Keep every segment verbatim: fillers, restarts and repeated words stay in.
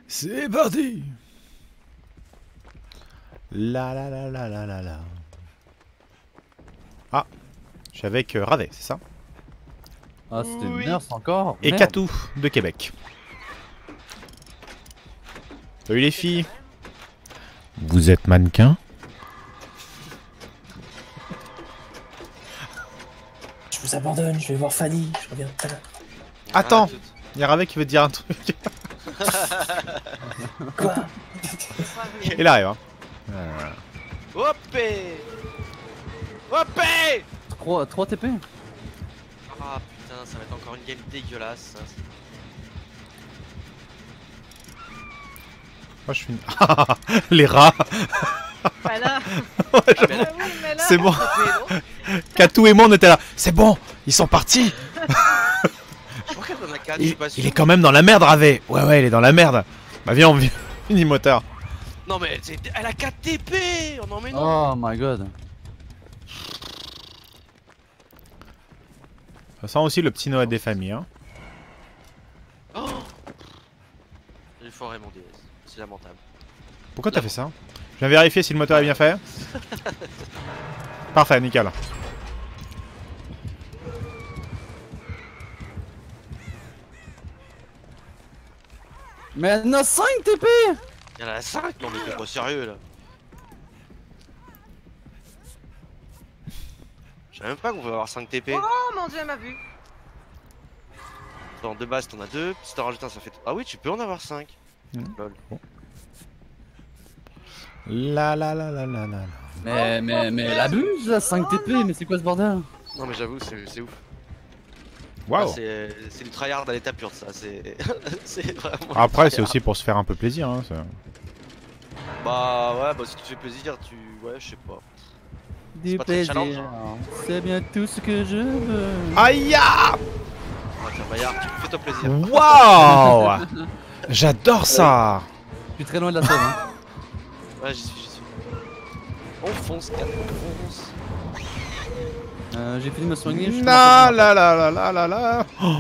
C'est parti. La la la la la la la. Ah, je suis avec euh, Ravet, c'est ça? Ah, c'était Oui. une nurse encore. Et Merde. Katou de Québec. Salut les filles. Vous êtes mannequin? Je vous abandonne, je vais voir Fanny, je reviens tout à l'heure. Attends, il y a Ravet qui veut te dire un truc. Quoi? Il arrive, hein. Euh, Hopé Hopé trois T P. Ah putain, ça va être encore une game dégueulasse. Ça. Moi je suis une... Les rats. Voilà. Ouais, Ah, je- mais là, Oui, mais là, C'est bon. Hopé, non Katou et moi on était là. C'est bon, ils sont partis. Pourquoi t'en as quatre? Je suis Il, pas il sûr. est quand même dans la merde, Ravet. Ouais, ouais, il est dans la merde. Bah viens, on vient. Unimoteur. Non mais c'est- elle a quatre T P. Oh non mais non. Oh my god. Ça sent aussi le petit Noël des familles, hein. Oh J'ai foiré mon D S. C'est lamentable. Pourquoi t'as fait ça? Je viens vérifier si le moteur est bien fait. Parfait, nickel. Mais elle en a cinq T P. Il y en a cinq. Non mais t'es pas sérieux là. Je savais même pas qu'on pouvait avoir cinq T P. Oh mon dieu, elle m'a vu. Dans deux bases t'en as deux. Si t'en rajoutes un ça fait... Ah oui tu peux en avoir cinq. Mhm. Lol. La la la la la la. Mais, mais, mais elle abuse là, cinq T P, mais c'est quoi ce bordel? Non mais j'avoue c'est c'est ouf. Waouh. Ah, c'est c'est du tryhard à l'état pur ça. C'est c'est vraiment... du Après, c'est tryhard. aussi pour se faire un peu plaisir, hein. ça. Bah ouais bah si tu te fais plaisir tu... Ouais je sais pas. Du pas très plaisir, challengeant. c'est bien tout ce que je veux. Aïe ya. Ah tiens Bayard tu fais-toi plaisir. Waouh. J'adore ça. Je suis très loin de la sauve. Hein. Ouais j'y suis j'y suis. On fonce quatre, on fonce. Euh, J'ai fini de me soigner. je La commence la la la la la la. Oh.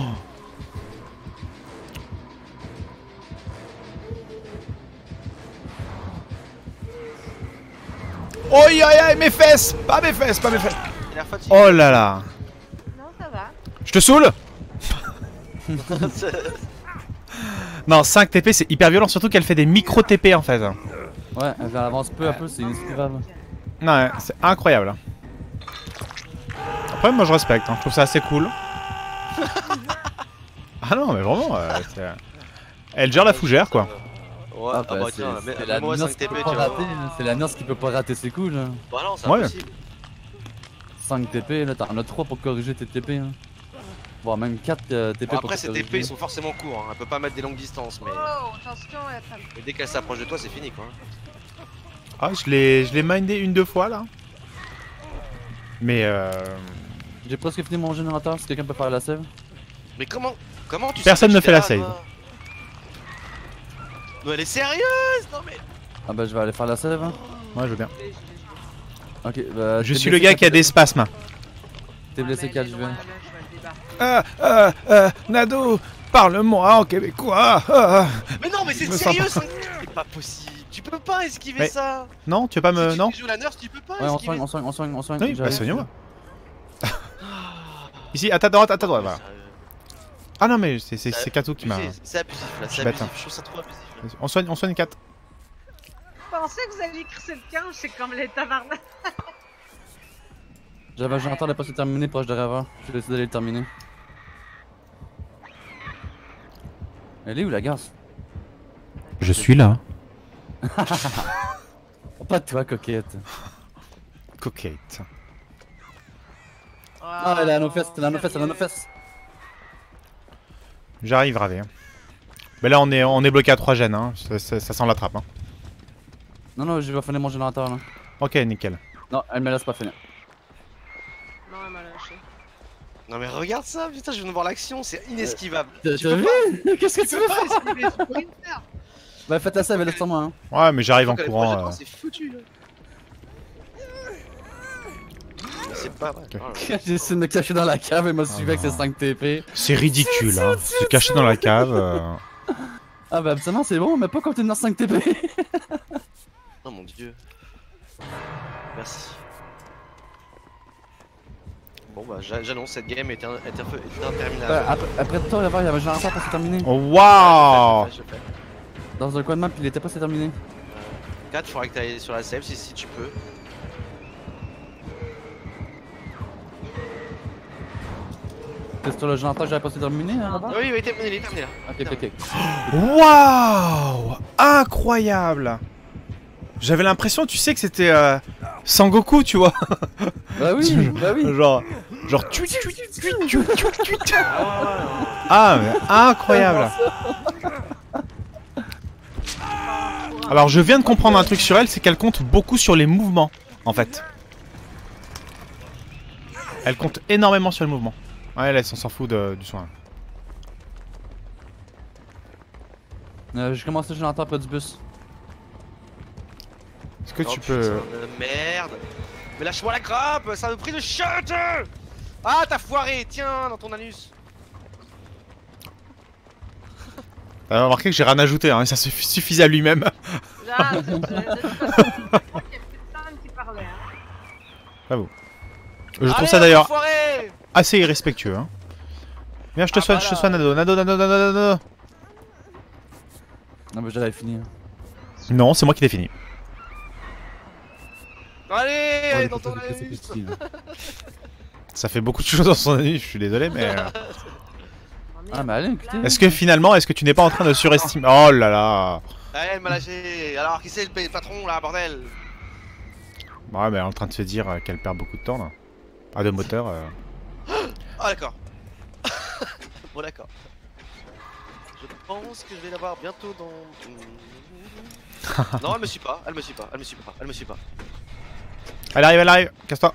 Aïe aïe aïe, mes fesses. Pas mes fesses, pas mes fesses. Il a l'air fatigué. Oh là là. Non, ça va. Je te saoule? Non, cinq T P c'est hyper violent, surtout qu'elle fait des micro T P en fait. à- Ouais, elle avance peu à peu, c'est inesquivable. Non, ouais, c'est incroyable. Après, moi je respecte, hein. Je trouve ça assez cool. Ah non, mais vraiment, euh, c'est- elle gère la fougère quoi. Ouais, Ah, ah, bah, bah c'est tiens, c'est mais la moi nurse cinq qui T peut P pas tu vas rater, voir. c'est la nurse qui peut pas rater ses coups là. Bah non c'est Ouais. impossible. cinq T P, là t'en as trois pour corriger tes T P. Hein. Voire même quatre euh, T P Bon, pour après te ces T P corriger. ils sont forcément courts, hein. Elle peut pas mettre des longues distances mais... Oh, attention, elle a mais dès qu'elle s'approche de toi c'est fini quoi. Ah, je l'ai je l'ai mindé une, deux fois là. Mais euh... J'ai presque fini mon générateur, si quelqu'un peut faire la save. Mais comment comment tu Personne sais ne que fait la j'étais là, save. toi Non elle est sérieuse. Non mais... Ah bah je vais aller faire la save. Hein. ouais, je veux bien. Ok, bah. Je t'es suis blessé le gars quatre, qui a des spasmes. T'es blessé quatre, je vais. Ah, ah, ah, Nado, parle-moi en québécois. Ah. Mais non mais c'est Je me sens sérieux pas. ça... C'est pas possible. Tu peux pas esquiver Mais- ça. Non, tu veux pas me... Si Non tu joues la nurse tu peux pas Ouais, on esquiver. soigne, on soigne, on soigne, on soigne. Oui, bah j'arrive. soigne-moi. Ici, à ta droite, à ta droite, voilà. Ah non, mais c'est c'est- c'est Katou qui m'a... Abusé, c'est abusif là, Je c'est suis bête, abusif. hein. Je trouve ça trop abusif. là. On soigne, on soigne quatre. Je pensais que vous alliez crisser le camp, c'est comme les tabarnak. J'avais un générateur de pas se terminer proche de Rava. Je vais essayer d'aller le terminer. Elle est où la garce? Je suis là. Oh, pas toi, coquette. Coquette. Ah, elle a nos fesses, elle a nos fesses, elle a nos fesses. J'arrive, Ravé. Mais là, on est, on est bloqué à trois gènes, hein. ça, ça- ça sent la trappe. Hein. Non, non, je vais finir mon générateur là. Ok, nickel. Non, elle me laisse pas finir. Non, elle m'a lâché. Non mais regarde ça, putain, je viens de voir l'action, c'est inesquivable. T'as Tu t'as peux vu? pas, Qu'est-ce que tu tu peux veux pas faire? esquiver, tu peux rien faire. Bah, faites la save, elle est sur moi. Hein. Ouais, mais j'arrive en Faut qu'elle est proche de courant. toi, euh. C'est foutu là. Mais c'est pas vrai. Ok. Oh là là. J'essaie de me cacher dans la cave et m'a suivi avec ses non. cinq T P. C'est ridicule, hein. Se cacher dans la cave. euh. Ah bah absolument c'est bon, mais pas quand t'es dans cinq T P. Oh mon dieu. Merci. Bon bah j'a- j'annonce cette game est, un, est, un, est interminable. Bah, après, après toi, il y avait un générateur pour se terminer. Oh, waouh! Je fais, je fais. Dans un coin de map, il était pas se terminé. Euh, quatre, faudrait que tu ailles sur la save si, si tu peux. C'est sur le générateur que j'avais pas se terminé hein, là-bas? Ah oui, il est terminé, il est terminé là. Ok, ok, ok. Waouh! Incroyable! J'avais l'impression, tu sais, que c'était euh, Sangoku, tu vois. Bah oui, bah oui. Genre, genre, tuit, tuit, tuit, tuit, tuit, tuit. Ah, mais incroyable. Alors, je viens de comprendre un truc sur elle, c'est qu'elle compte beaucoup sur les mouvements, en fait. Elle compte énormément sur le mouvement. Ouais, elle, elle s'en fout de, du soin. Euh, J'ai commencé le générateur près du bus. Est-ce que Oh, tu putain peux... de merde. Mais lâche-moi la grappe, ça me prie de chute. Ah, t'as foiré, tiens, dans ton anus. T'as remarqué que j'ai rien ajouté, hein, ça suff- suffisait à lui-même. Là, de toute façon, je crois qu'il y a personne qui parlait. Hein. Bravo. Je trouve Allez, ça d'ailleurs enfoiré. assez irrespectueux. Hein. Viens, je te Ah, soigne, bah je te là. soigne, Nado, Nado, Nado, Nado, Nado. Non, mais j'avais fini. Non, c'est moi qui l'ai fini. Allez, Oh, allez les dans ton photos de anus. P C P, là. Ça fait beaucoup de choses dans son anus, je suis désolé, mais... euh, Ah, mais allez, écoutez. Est-ce que finalement, est-ce que tu n'es pas en train de surestimer... Oh là là. Allez, elle m'a lâché. Alors, qui c'est le pa- patron là, bordel? Ouais, mais elle est en train de se dire euh, qu'elle perd beaucoup de temps, là. Pas de moteur. euh. Ah, d'accord. Bon, d'accord. Je pense que je vais l'avoir bientôt dans. Non, elle me suit pas, elle me suit pas, elle me suit pas, elle me suit pas. Elle arrive, elle arrive, casse-toi.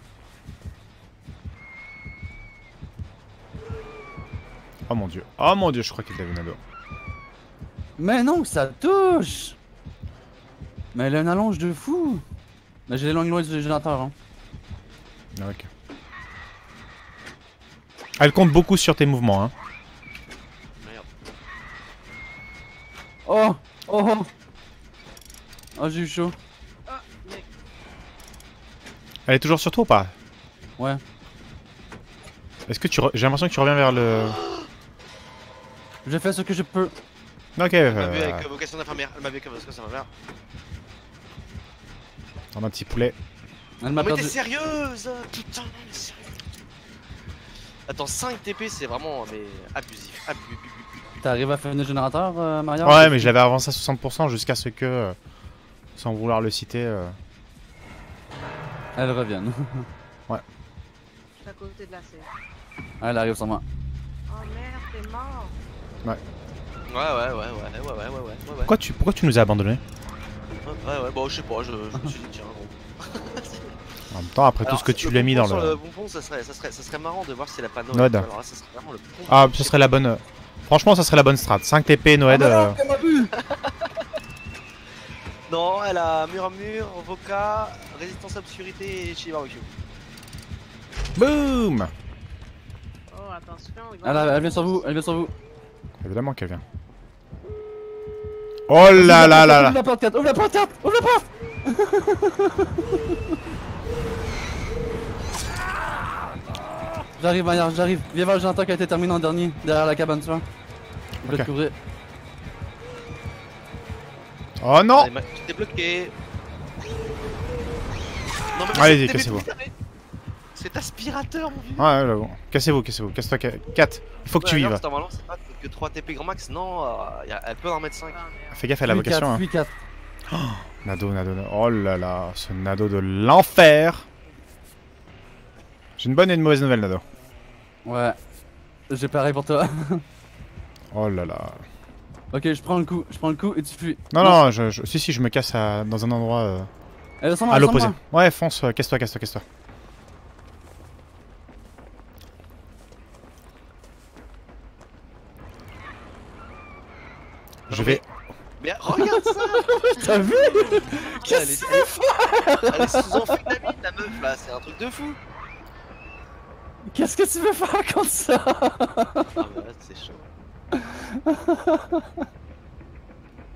Oh mon dieu, oh mon dieu, je crois qu'il t'a vu, Nado. Mais non, ça touche. Mais elle a une allonge de fou. Mais j'ai les longues loin du générateur, hein. Ah, ok. Elle compte beaucoup sur tes mouvements, hein. Merde. Oh, oh, oh. Oh, j'ai eu chaud. Ah, mais Elle est toujours sur toi ou pas? Ouais. Est-ce que tu... Re... J'ai l'impression que tu reviens vers le... J'ai fait ce que je peux. Ok, Elle m'a vu euh... avec euh, vocation d'infirmière, elle m'a vu avec vocation d'infirmière. en un petit poulet. Elle Non m'a mais t'es perdu. sérieuse? Putain, mais sérieux. Attends, cinq T P c'est vraiment mais abusif, abusif. T'arrives à faire le générateur, euh, Maria? Ouais, mais je l'avais avancé à soixante pour cent jusqu'à ce que... euh, sans vouloir le citer... euh, Elle revient. je suis à côté de la scène. Elle arrive sur moi. Oh merde, t'es mort. Ouais ouais ouais ouais ouais ouais ouais ouais ouais ouais. Pourquoi tu, pourquoi tu nous as abandonnés? Ouais ouais bon je sais pas, je, je me suis dit tiens bon. En même temps, après tout Alors, ce que tu le lui as mis dans bonbon sur le... le bonbon, ça serait, ça, serait, ça serait marrant de voir si elle a pas Noël. Node. Alors là, ça serait vraiment le bon. Ah, ce serait la bonne... euh, Franchement, ça serait la bonne strat. cinq T P, Noed... euh, Non, elle a mur à mur, vocat, résistance à obscurité et chili barbecue. Boum! Oh, attention. il va- Elle, a- elle vient sur vous, elle vient sur vous. Évidemment qu'elle vient. Oh là là là Ouvre là! la porte, quatre, ouvre la porte, quatre, ouvre la porte. J'arrive, Maillard, j'arrive. Viens voir le générateur qui a été terminé en dernier, derrière la cabane, tu vois. Je vais Ok. te couvrir. Oh non! Allez, ma- tu t'es bloqué. Non, mais Allez-y, c'est- cassez-vous. C'est aspirateur, mon vieux. Ouais, là, bon. Cassez-vous, cassez-vous. Casse-toi, quatre. Il faut que tu Ouais, vives. alors, Normalement, c'est pas que trois T P grand max, non, euh, y a- elle peut en mettre cinq. Ah, merde. Fais gaffe à la Fuis quatre, vocation. Hein. fuis quatre. Nado, Nado, Nado. Oh là là, ce Nado de l'enfer. J'ai une bonne et une mauvaise nouvelle, Nado. Ouais. J'ai pareil pour toi. Oh là là. Ok, je prends le coup, je prends le coup et tu fuis. Non, non, je, je- si, si, je me casse à- dans un endroit euh, Elle est sur moi, à elle est sur l'opposé. moi. Ouais, fonce, euh, casse-toi, casse-toi, casse-toi. Je vais. Mais regarde ça. T'as vu? Qu'est-ce que c'est? Elle est sous amphétamine, la meuf là, c'est un truc de fou. Qu'est-ce que tu veux faire contre ça? Ah bah là, c'est chaud.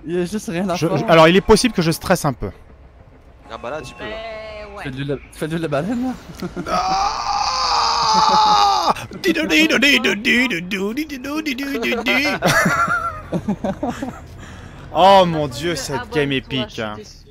Il y a juste rien à Je- faire. je- alors, il est possible que je stresse un peu. Ah bah là, tu peux. Là. Ben ouais. Fais de la, fais de la baleine là. Ah Oh mon dieu, cette game épique. hein.